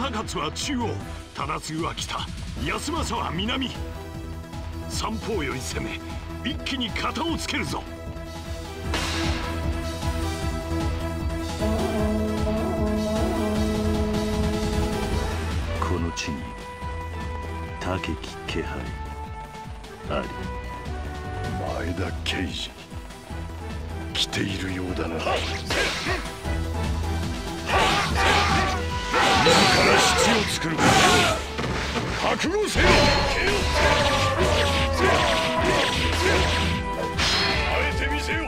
忠勝は中央、忠次は北、康政は南。三方より攻め、一気に片をつけるぞ。 この地に高き気配あり。 前田慶次、来ているようだな。自ら質を作る。覚悟せよ。あえてみせよ。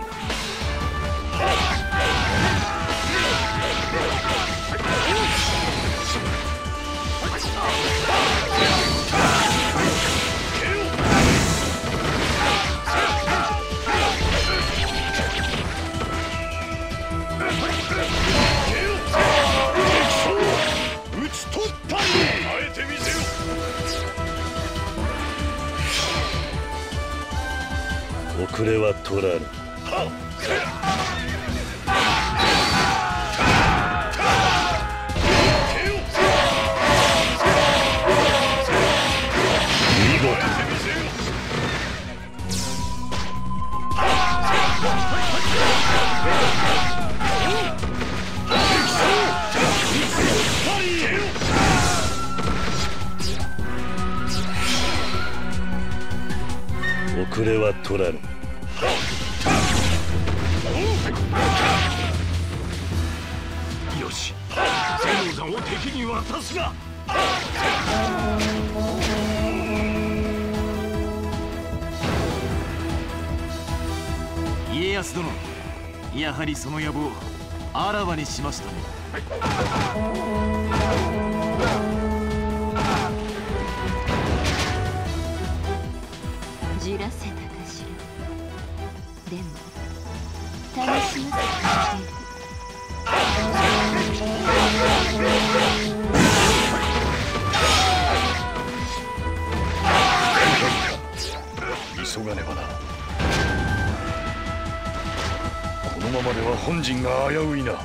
遅れは取らぬ。見事。遅れは取らぬ。 よし、天王山を敵に渡すが。 家康殿、やはりその野望あらわにしましたね。 じらせたかしら。でも楽しませてあげる。 急がねばな。このままでは本陣が危ういな。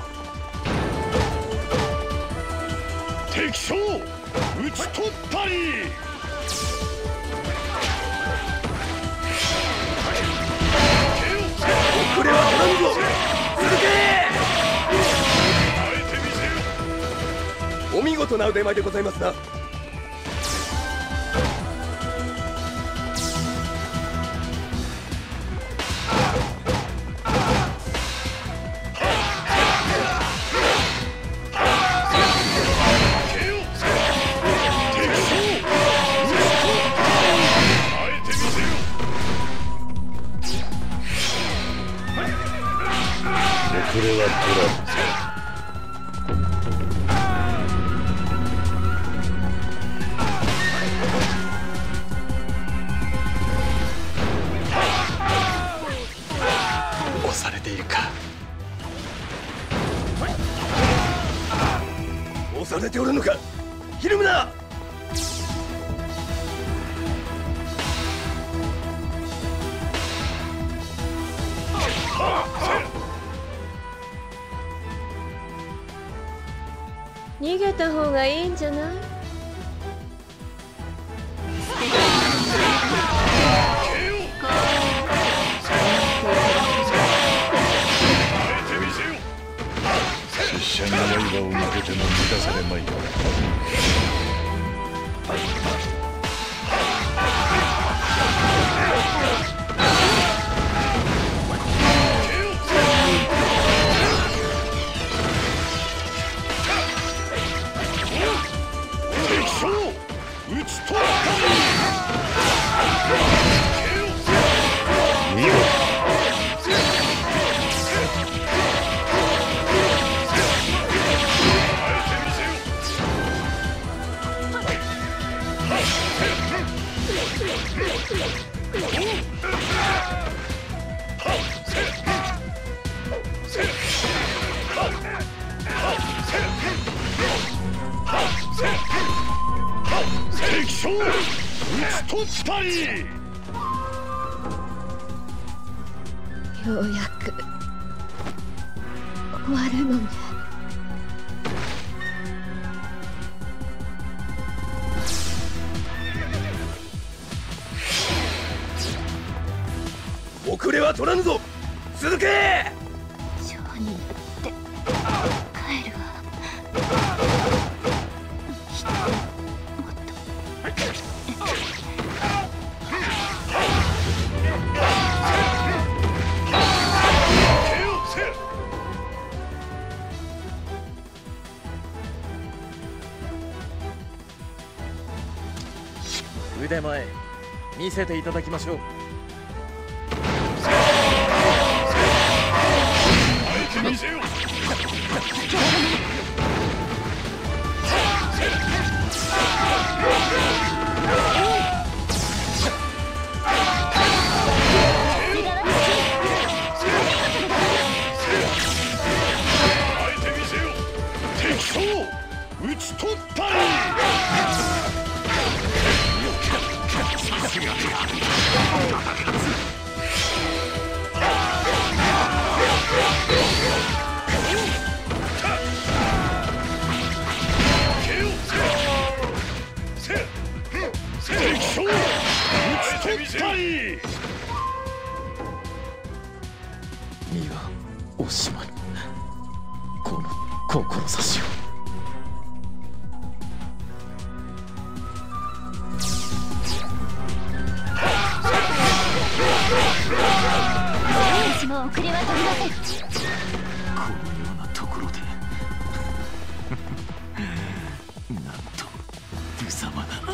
敵将討ち取ったり。 遅れは取らんぞ。続け。お見事な腕前でございますな。 遅れは取らぬ。 押されているか。押されておるのか。ひるむな。 逃げた方がいいんじゃない？ 拙者に刃を向けても満たされまい。敵将討ち取ったり。 ようやく終わるのね。 遅れは取らぬぞ。続け。 商人って帰るわ。人もっと腕前見せていただきましょう。 見せよ。 敵将討ち取ったり。さすがである。敵将討ち取ったり。 身は惜しまぬこの志を。 私も遅れは取りません。 このようなところでなんと無様な。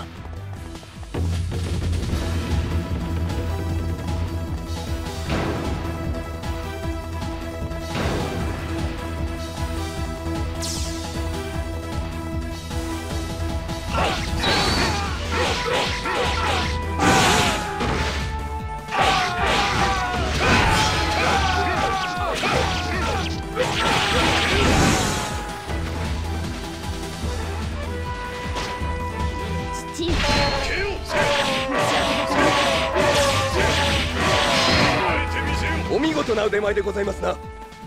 お見事な腕前でございますな。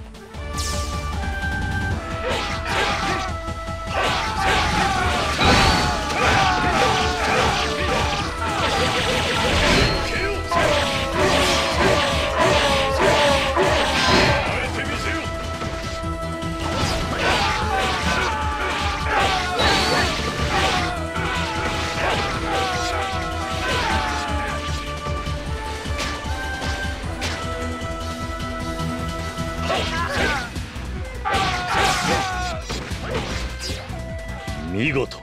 見事。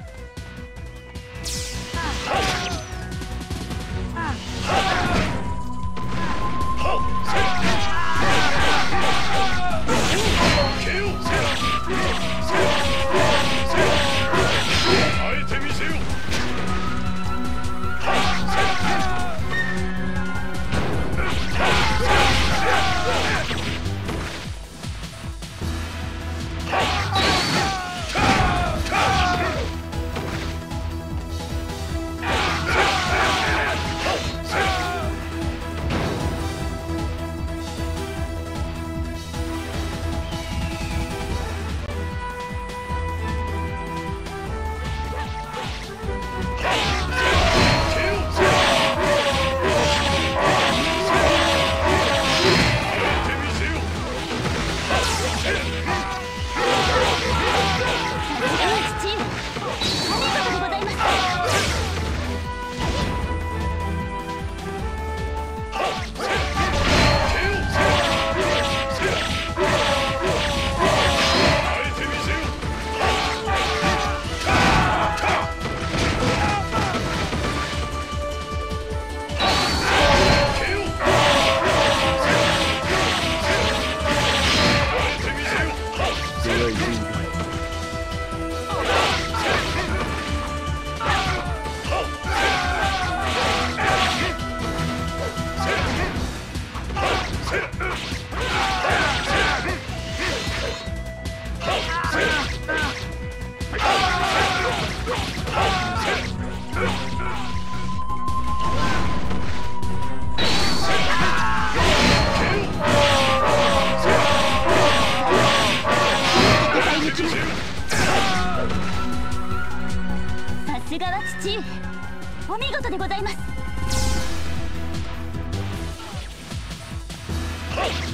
すがは父上、お見事でございます。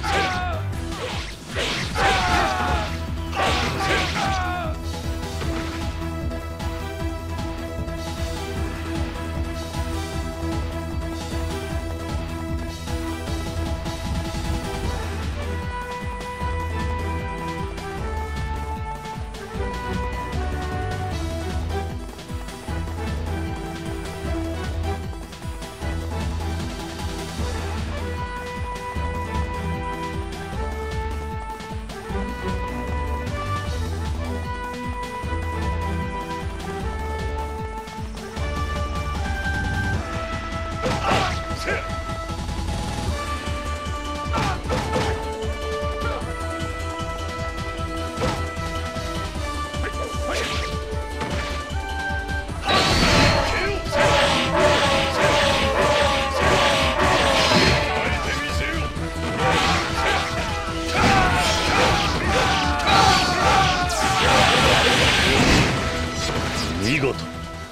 見事。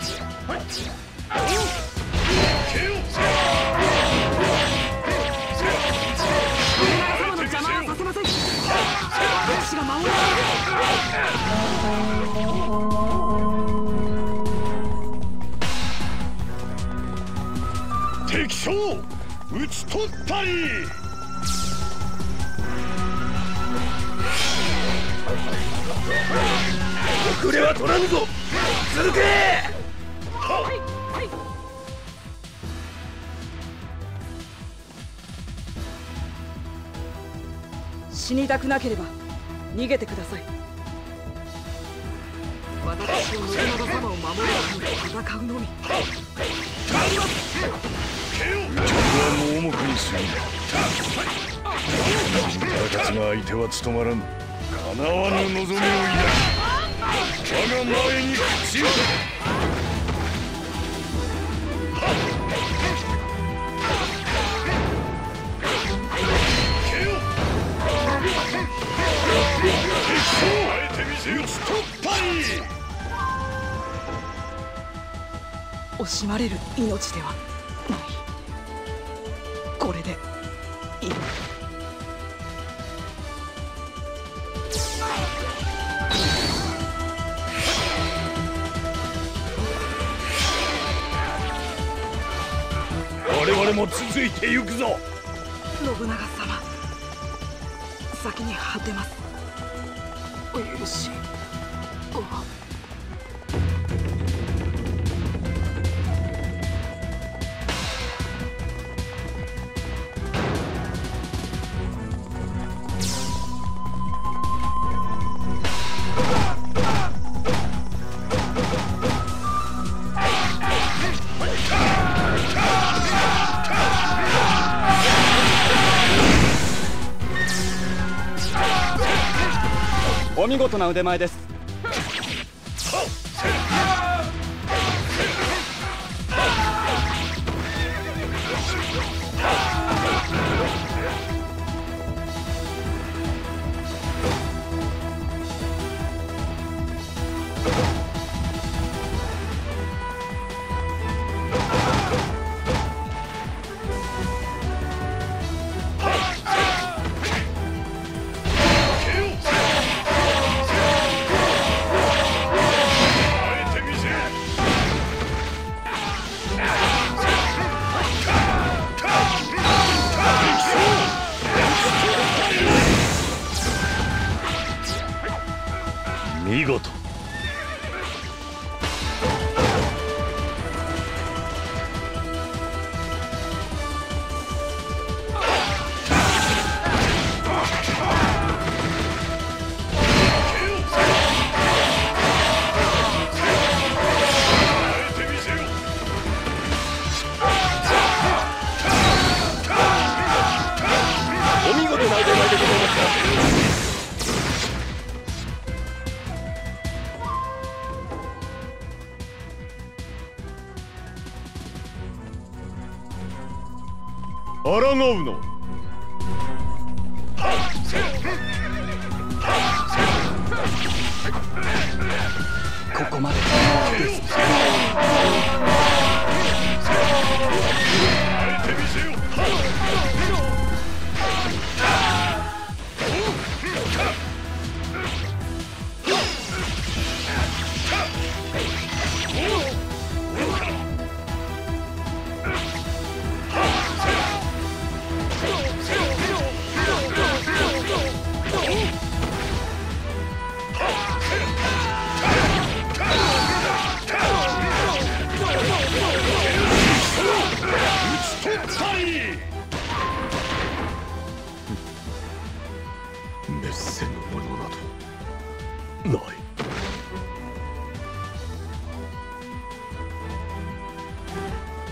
敵将討ち取ったり。遅れは取らぬぞ。続け。 死にたくなければ逃げてください。私を信長様を守るために戦うのみ。 客は盲目にする。忠勝が相手は務まらぬ。叶わぬ望みを抱き、我が前に口を。 惜しまれる命ではない。これでいい。 我々も続いてゆくぞ。 信長様、先に果てます。お許しを。 お見事な腕前です。 見事。 お見事な腕前でございました。 抗うの。 ここまでです。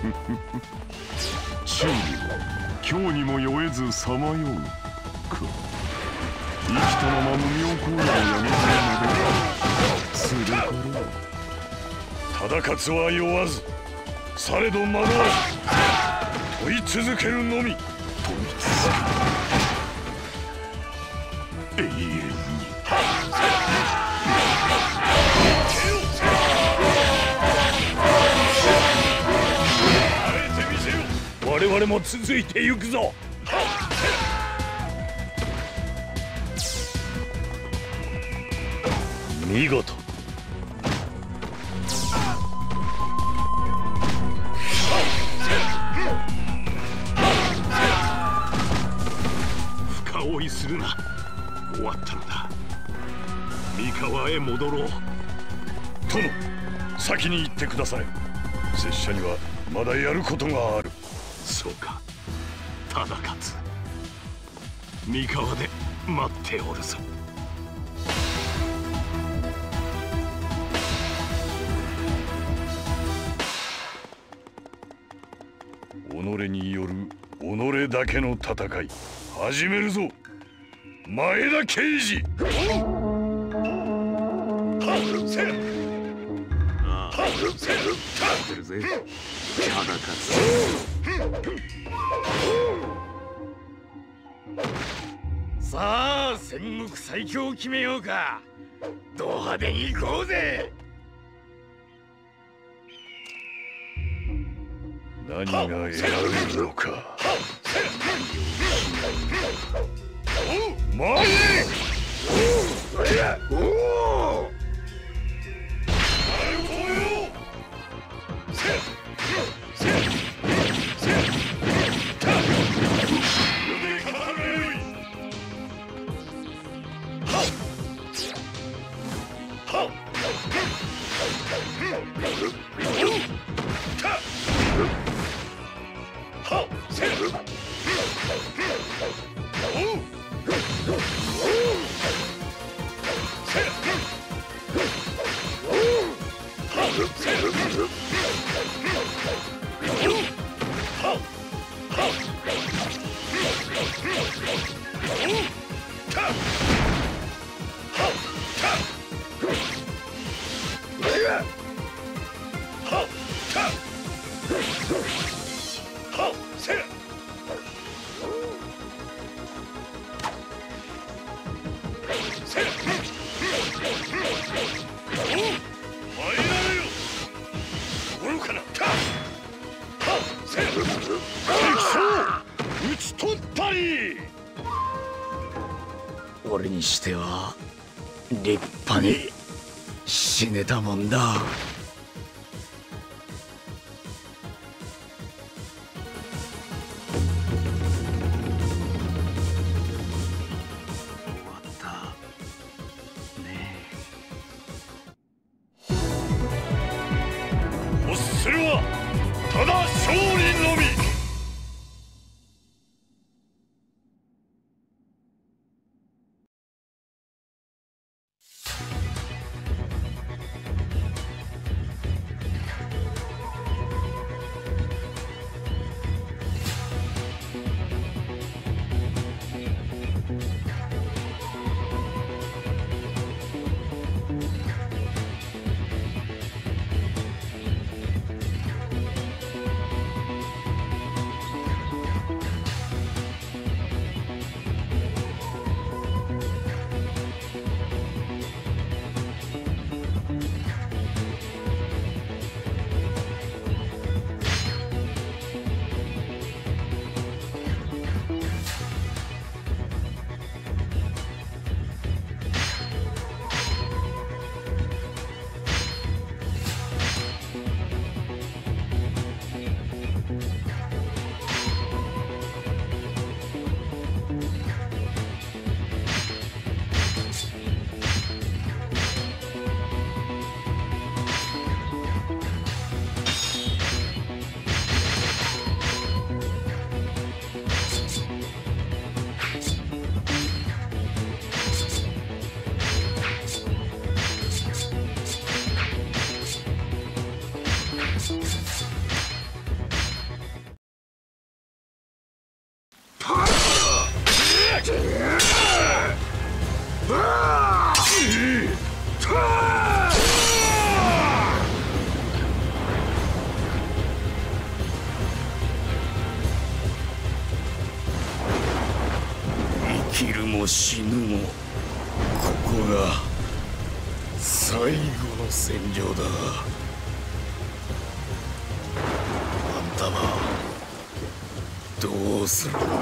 宙にも今日にも酔えずさまようか。生きたまま無名行為をやめないのではするから忠勝は酔わず、されど惑わず問い続けるのみ。 問い続ける永遠に。 我々も続いてゆくぞ。見事。 深追いするな。終わったのだ。三河へ戻ろう。 殿、先に行ってください。拙者にはまだやることがある。 そうか、忠勝。三河で待っておるぞ。 己による己だけの戦い、始めるぞ。前田慶次。 ああ、待ってるぜ。 さあ、戦国最強を決めようか。ド派手に行こうぜ。 何が得られるのか。前へ。 俺にしては立派に死ねたもんだ。 欲するはただ勝利のみ。 も死ぬもここが最後の戦場だ。あんたはどうするんだい？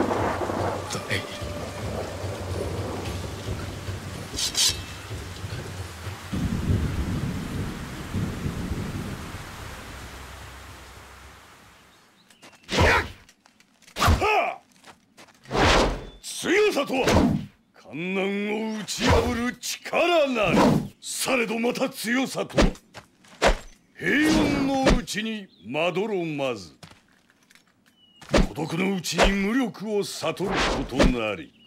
強さとは観難を打ち破る力なり。されどまた強さとは平穏のうちにまどろまず、孤独のうちに無力を悟ることなり。